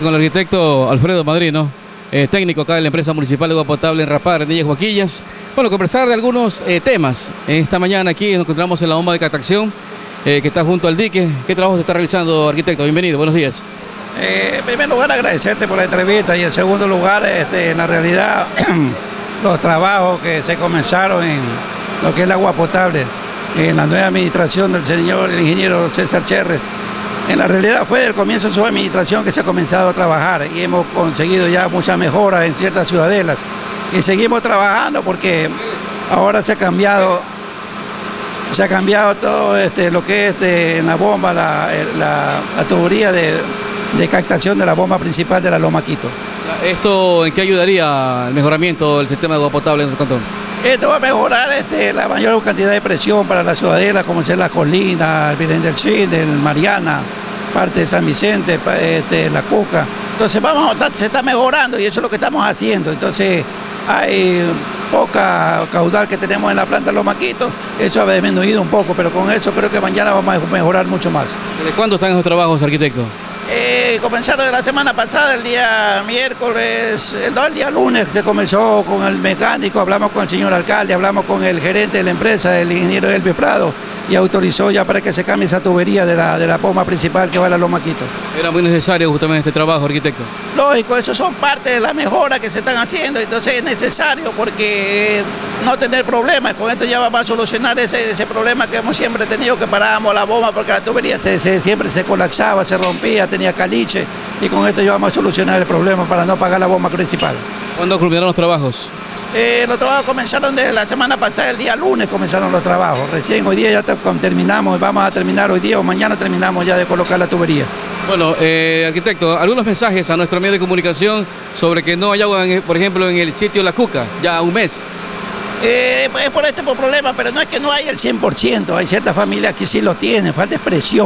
Con el arquitecto Alfredo Madrid, ¿no? Técnico acá de la empresa municipal de agua potable en Rapar, Arenillas, Huaquillas. Bueno, conversar de algunos temas. Esta mañana aquí nos encontramos en la bomba de captación que está junto al dique. ¿Qué trabajo se está realizando, arquitecto? Bienvenido, buenos días. En primer lugar, agradecerte por la entrevista y en segundo lugar, en la realidad, los trabajos que se comenzaron en lo que es el agua potable, en la nueva administración del señor el ingeniero César Cherres. En la realidad fue del comienzo de su administración que se ha comenzado a trabajar y hemos conseguido ya muchas mejoras en ciertas ciudadelas. Y seguimos trabajando porque ahora se ha cambiado todo lo que es en la bomba, la tubería de captación de la bomba principal de la Loma Quito. ¿Esto en qué ayudaría al mejoramiento del sistema de agua potable en el cantón? Esto va a mejorar la mayor cantidad de presión para la ciudadela, como ser la Colina, el Virgen del Cid, el Mariana, parte de San Vicente, la Cuca. Entonces se está mejorando y eso es lo que estamos haciendo. Entonces hay poca caudal que tenemos en la planta Loma Quito, eso ha disminuido un poco, pero con eso creo que mañana vamos a mejorar mucho más. ¿Desde cuándo están esos trabajos, arquitecto? Comenzaron de la semana pasada, el día miércoles, el día lunes se comenzó con el mecánico, hablamos con el señor alcalde, hablamos con el gerente de la empresa, el ingeniero Elvis Prado, y autorizó ya para que se cambie esa tubería de la bomba principal que va a la Loma Quito. Era muy necesario justamente este trabajo, arquitecto. Lógico, eso son parte de las mejoras que se están haciendo, entonces es necesario porque no tener problemas, con esto ya vamos a solucionar ese problema que hemos siempre tenido, que parábamos la bomba porque la tubería siempre se colapsaba, se rompía, tenía caliche, y con esto ya vamos a solucionar el problema para no pagar la bomba principal. ¿Cuándo culminaron los trabajos? Los trabajos comenzaron desde la semana pasada, el día lunes comenzaron los trabajos. Recién hoy día ya terminamos, vamos a terminar hoy día o mañana terminamos ya de colocar la tubería. Bueno, arquitecto, algunos mensajes a nuestro medio de comunicación sobre que no hay agua, por ejemplo, en el sitio La Cuca, ya un mes. Es por este problema, pero no es que no hay el 100%, hay ciertas familias que sí lo tienen, falta presión,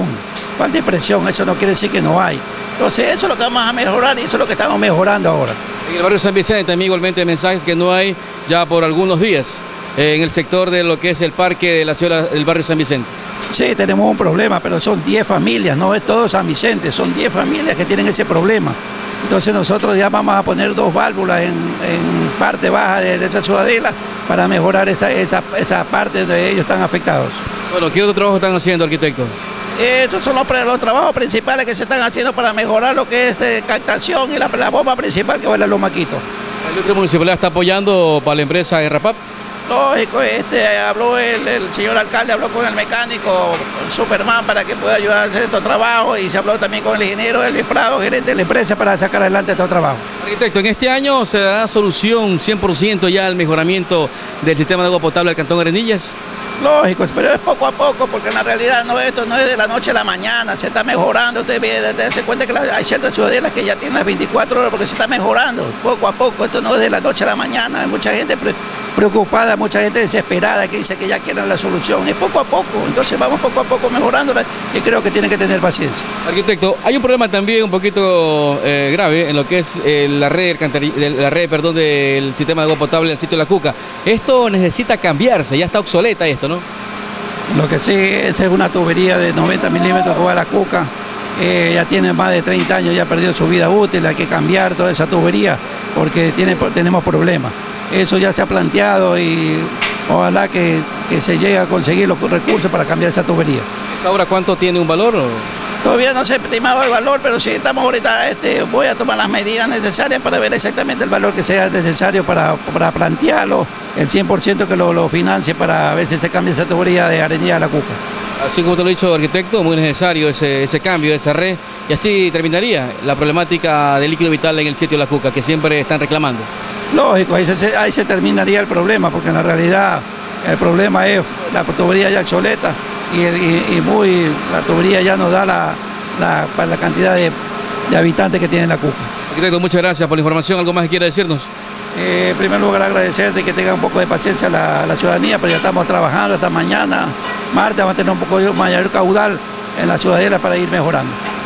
eso no quiere decir que no hay. Entonces eso es lo que vamos a mejorar y eso es lo que estamos mejorando ahora. En el barrio San Vicente también igualmente mensajes que no hay ya por algunos días en el sector de lo que es el parque de la ciudad del barrio San Vicente. Sí, tenemos un problema, pero son 10 familias, no es todo San Vicente, son 10 familias que tienen ese problema. Entonces nosotros ya vamos a poner 2 válvulas en parte baja de esa ciudadela para mejorar esa parte donde ellos están afectados. Bueno, ¿qué otro trabajo están haciendo, arquitecto? Estos son los trabajos principales que se están haciendo para mejorar lo que es captación y la bomba principal que va a la Loma Quito. ¿La industria municipal está apoyando para la empresa de Rapap? Lógico, habló el señor alcalde, habló con el mecánico Superman para que pueda ayudar a hacer estos trabajos y se habló también con el ingeniero Elvis Prado, gerente de la empresa, para sacar adelante estos trabajos. Arquitecto, en este año se dará solución 100% ya al mejoramiento del sistema de agua potable del cantón Arenillas. Lógico, pero es poco a poco, porque en la realidad esto no es de la noche a la mañana, se está mejorando. Usted se cuenta que hay ciertas ciudadelas que ya tienen las 24 horas porque se está mejorando poco a poco. Esto no es de la noche a la mañana, hay mucha gente preocupada, mucha gente desesperada que dice que ya quieren la solución. Es poco a poco, entonces vamos poco a poco mejorándola y creo que tienen que tener paciencia. Arquitecto, hay un problema también un poquito grave en lo que es la red del sistema de agua potable del sitio La Cuca. Esto necesita cambiarse, ya está obsoleta esto, ¿no? Lo que sí es una tubería de 90 milímetros que va a La Cuca. Ya tiene más de 30 años, ya perdió su vida útil, hay que cambiar toda esa tubería porque tenemos problemas. Eso ya se ha planteado y ojalá que se llegue a conseguir los recursos para cambiar esa tubería. ¿Esa obra cuánto tiene un valor? Todavía no se ha estimado el valor, pero sí estamos ahorita, voy a tomar las medidas necesarias para ver exactamente el valor que sea necesario para plantearlo, el 100% que lo financie para ver si se cambia esa tubería de Arenillas a La Cuca. Así como te lo he dicho, arquitecto, muy necesario ese cambio, esa red, y así terminaría la problemática del líquido vital en el sitio La Cuca, que siempre están reclamando. Lógico, ahí se terminaría el problema, porque en la realidad el problema es la tubería ya obsoleta y la tubería ya no da para la cantidad de habitantes que tiene La Cuca. Arquitecto, muchas gracias por la información. ¿Algo más que quiera decirnos? En primer lugar, agradecerte que tenga un poco de paciencia la ciudadanía, pero ya estamos trabajando hasta mañana, martes, vamos a tener un poco mayor caudal en la ciudadela para ir mejorando.